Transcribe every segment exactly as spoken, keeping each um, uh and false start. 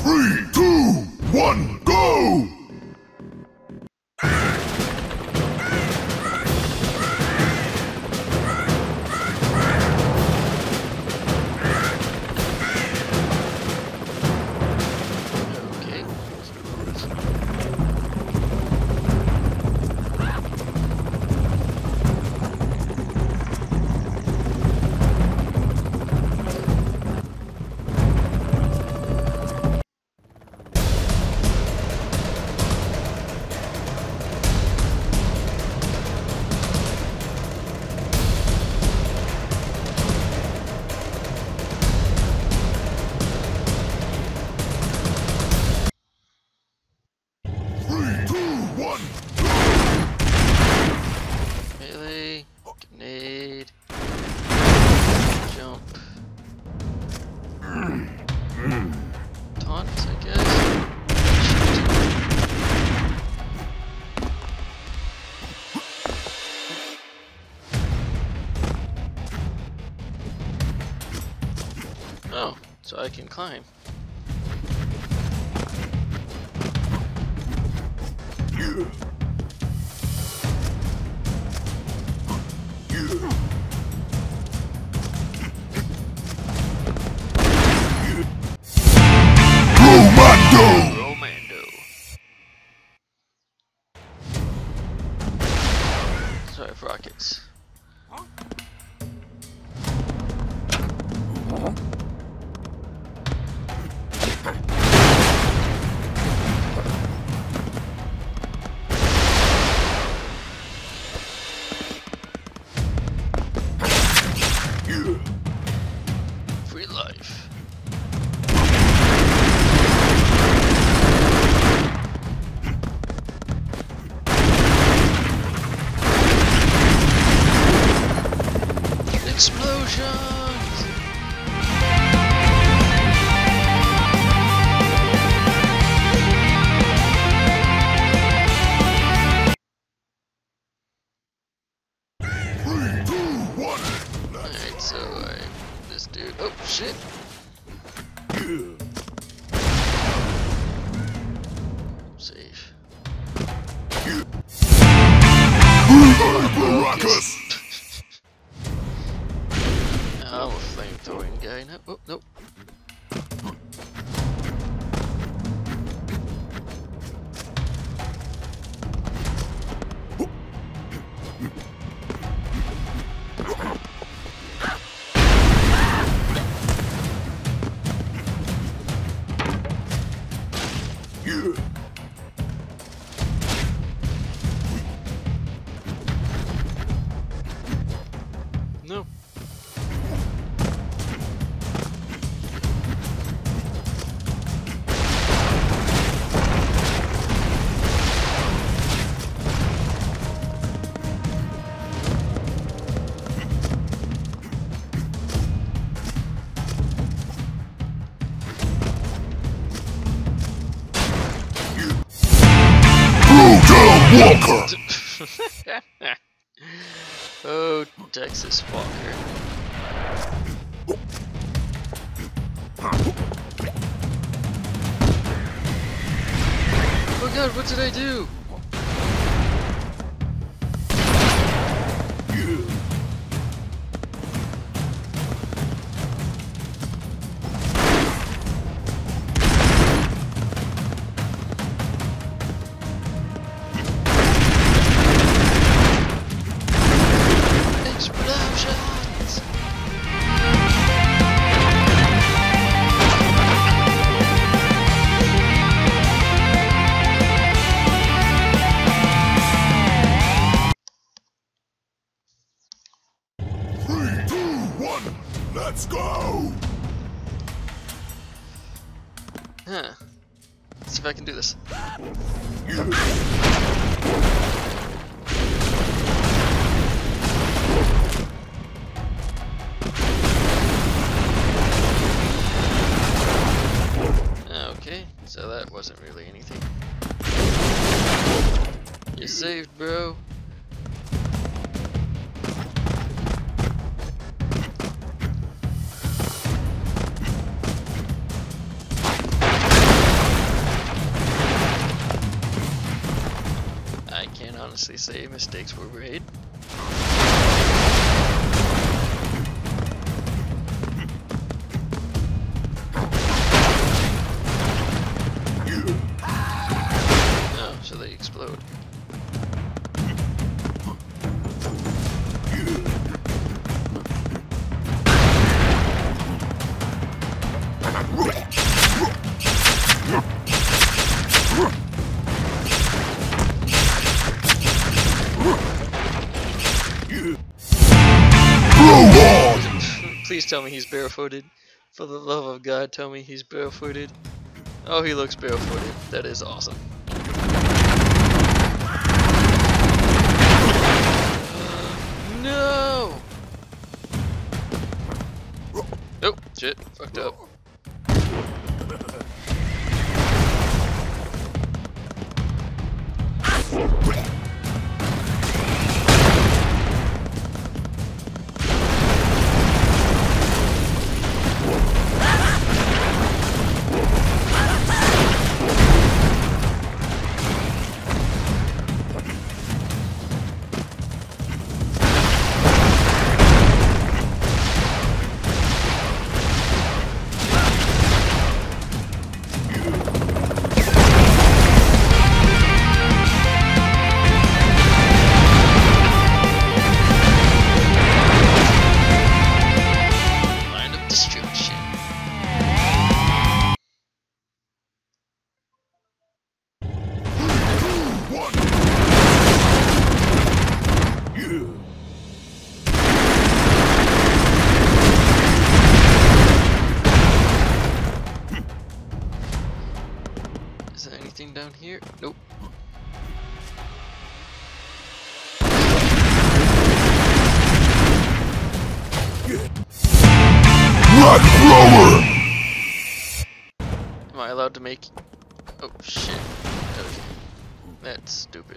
Three, two, one, go! Melee, grenade, jump, taunt, I guess. Oh, so I can climb. Romando! Sorry for rockets. Free life. Explosions! Three, two, one, Alright, so I this dude. Oh shit! Save. Baracus! I'm a flamethrowing guy now. Oh, nope. No. Walker! Oh, Texas Walker. Oh god, what did I do? Explosions! Three, two, one, let's go! Huh. Let's see if I can do this. Okay, so that wasn't really anything. You saved, bro. they say mistakes were made. No, so they explode. Please tell me he's barefooted. For the love of God, tell me he's barefooted. Oh, he looks barefooted. That is awesome. Uh, no! Oh, shit. Fucked up. Is there anything down here? Nope. Rock thrower! Am I allowed to make... Oh shit. Okay. That's stupid.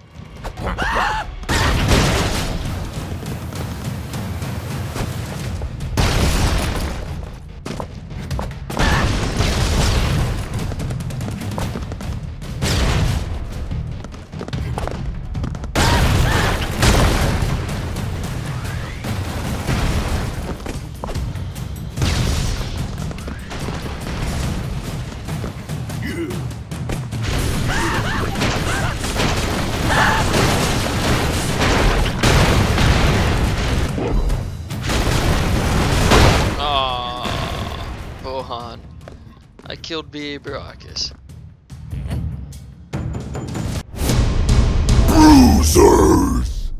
Bohan. I killed B A Baracus. Bruisers!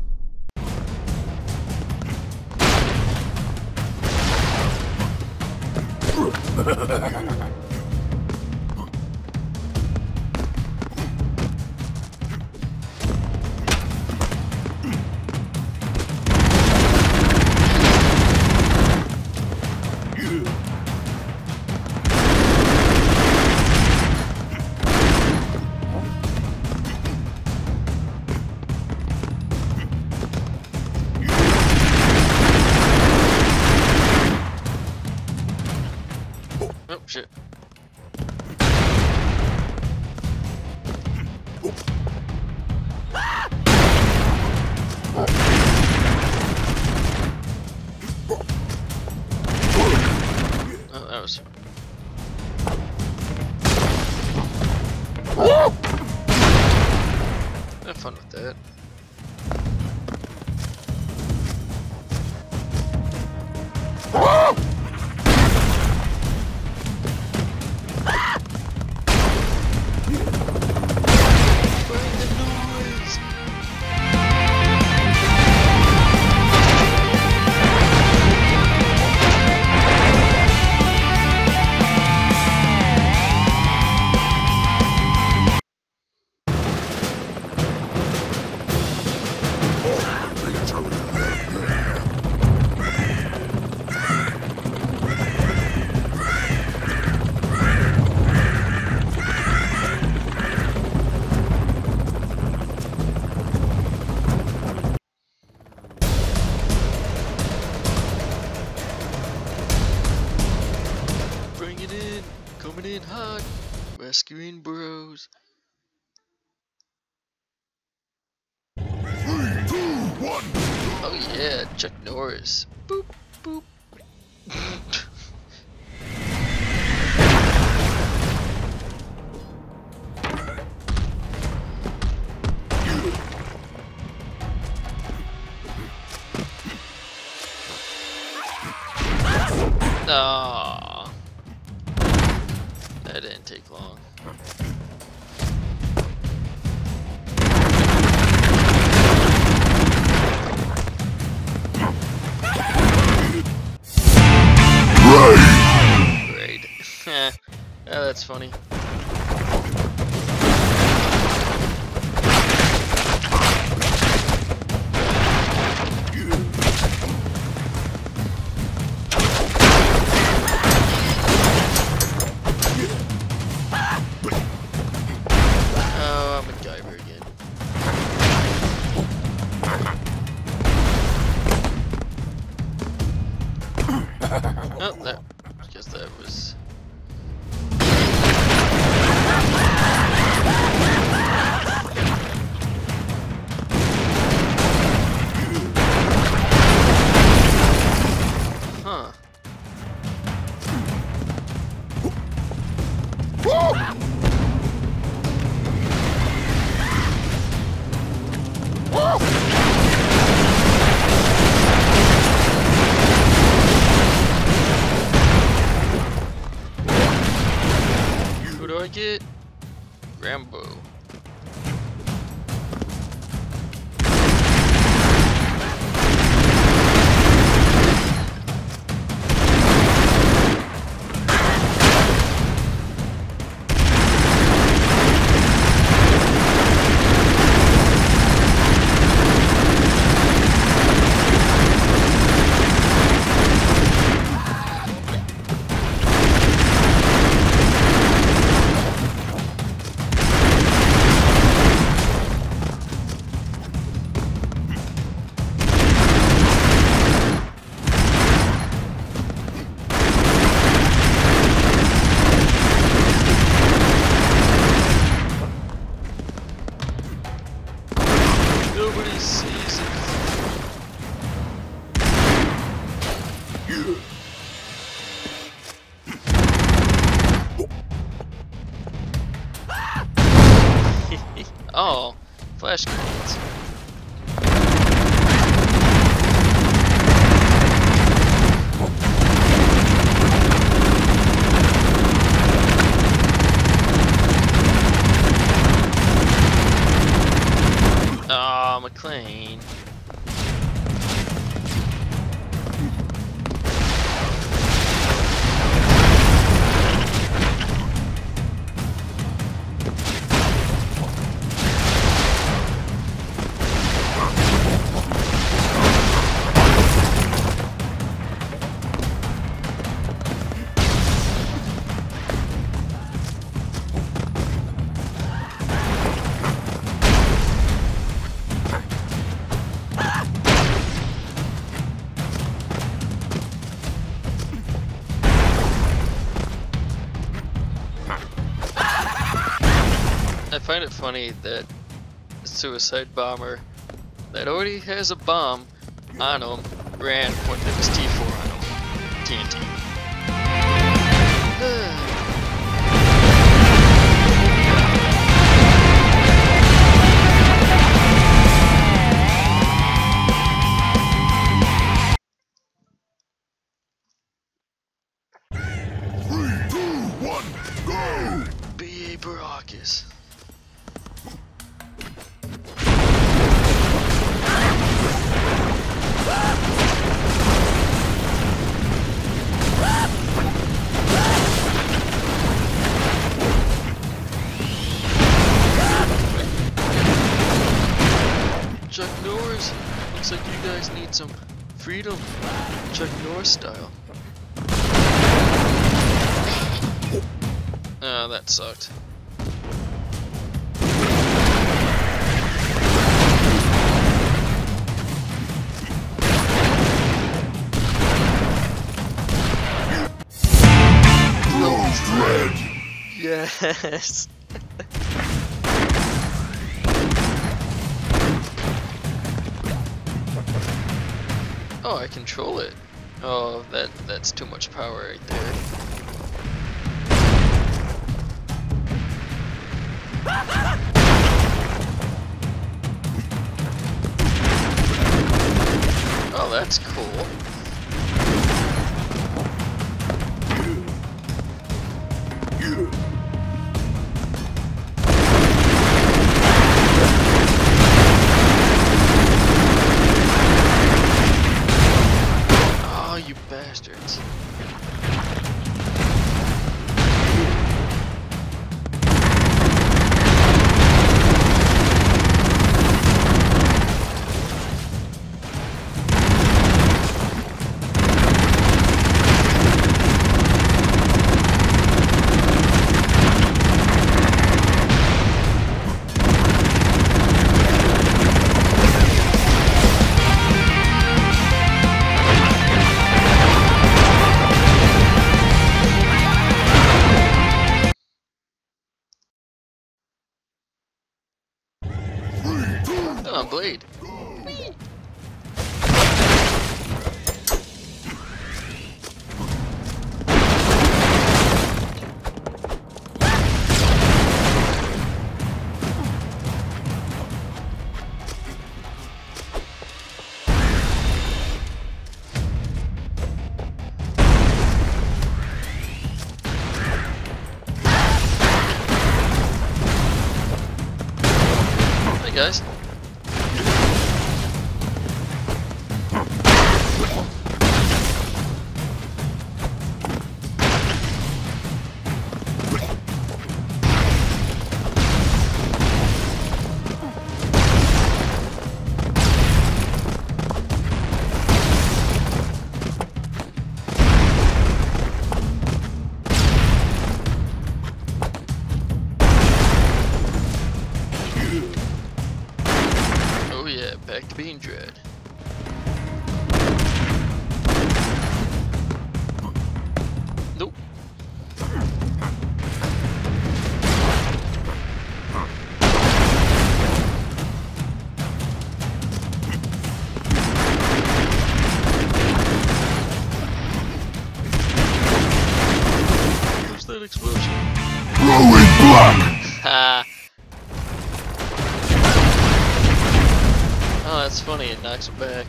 Oh shit. Oh, that was... Have fun with that. Bring it in, coming in hot, rescuing bros. one. Oh yeah, Chuck Norris. Boop, boop. Aww. That didn't take long. Great. Yeah, that's funny. Oh, I'm a MacGyver again. Oh, that. I guess that was. Huh. Who do I get? Rambo. Nobody sees it. Oh, flash grenades. Aw, oh, McClane. I find it funny that a suicide bomber that already has a bomb on him ran when there was T four on him. T N T. Three, two, one, go! B A Baracus. Chuck Norris, looks like you guys need some freedom, Chuck Norris style. Oh, that sucked. Closed red! Yes! Oh, I control it. Oh, that that's too much power right there. Oh, that's cool. Oh, you bastards. Come on, Blade. Hey guys. Oh yeah, back to being Dread. Nope. What's that explosion? Glowing black! Ha! Oh, that's funny, it knocks him back.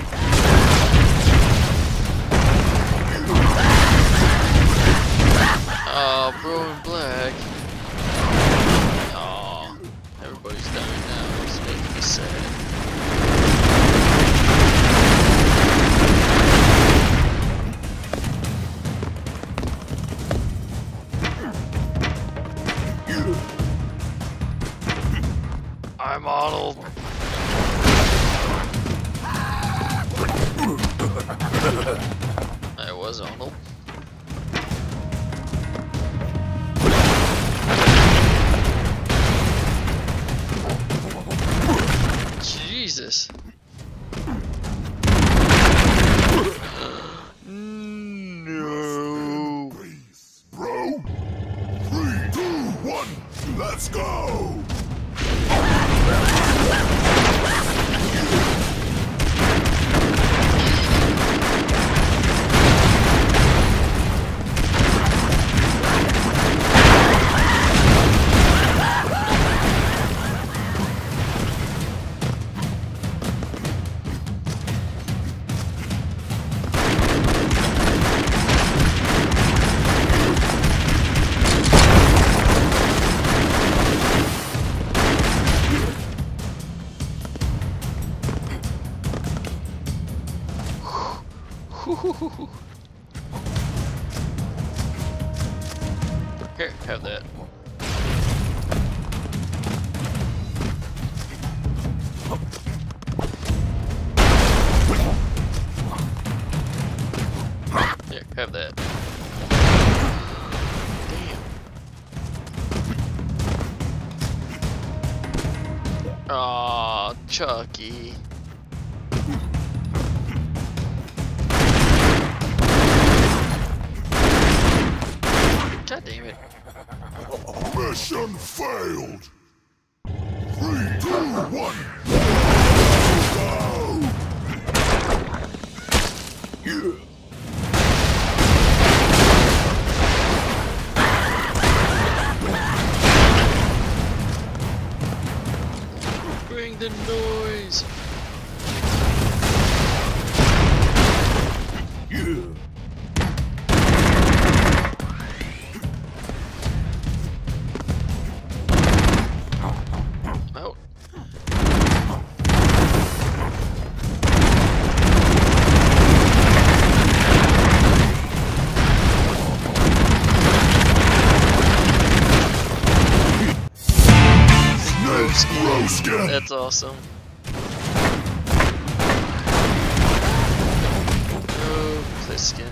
Oh, bro in black. Oh, everybody's dying now. It's making me sad. I'm Arnold. I was Arnold. Jesus. No. Bro? Three, two, one, let's go! Here, have that. Here, have that. Damn. Aw, Chucky. God damn it. Mission failed! Three, two, one, go! Bring the noise. Out. That's awesome. Oh, Pliskin.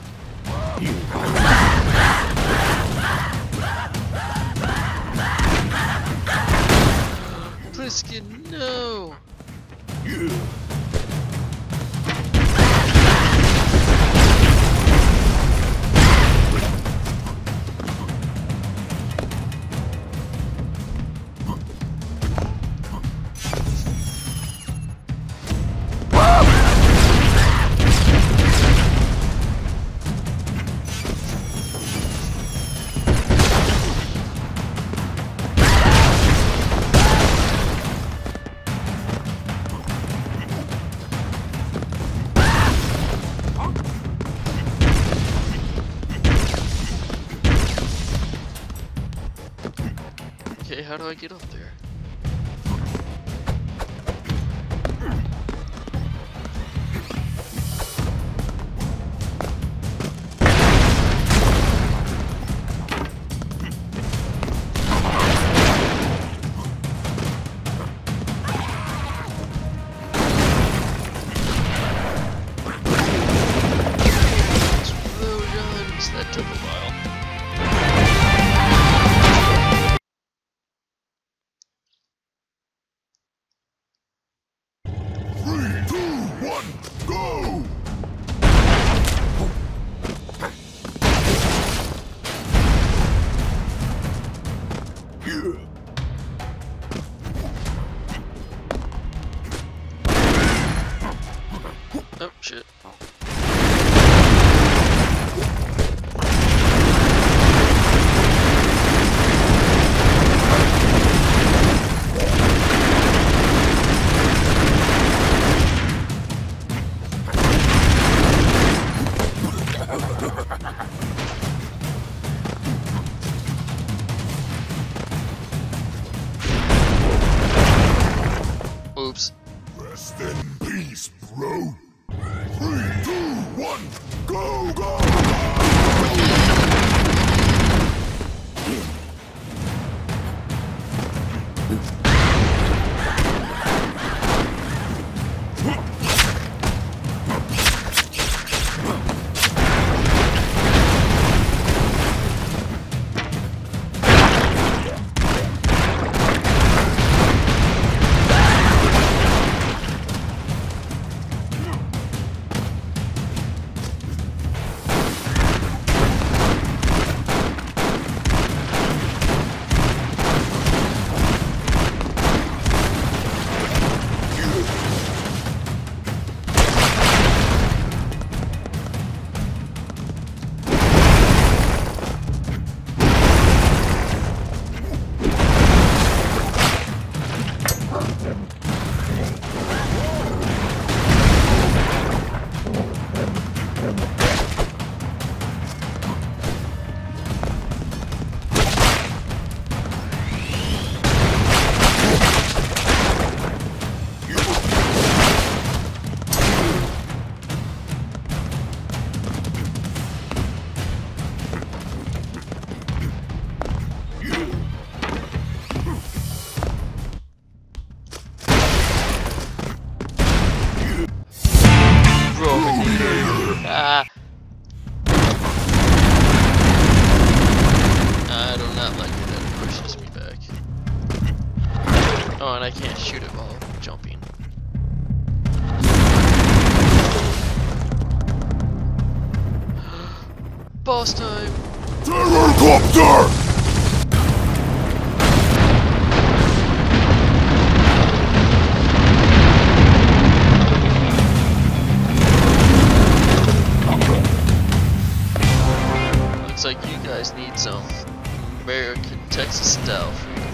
Pliskin, no! Okay, how do I get up there? Slow guns, that took a while. Oh, shit. Oops. Rest in peace, bro. Three, two, one, go, go! Ah. I do not like it that it pushes me back. Oh, and I can't shoot it while jumping. Boss time! Terrorcopter! Texas style.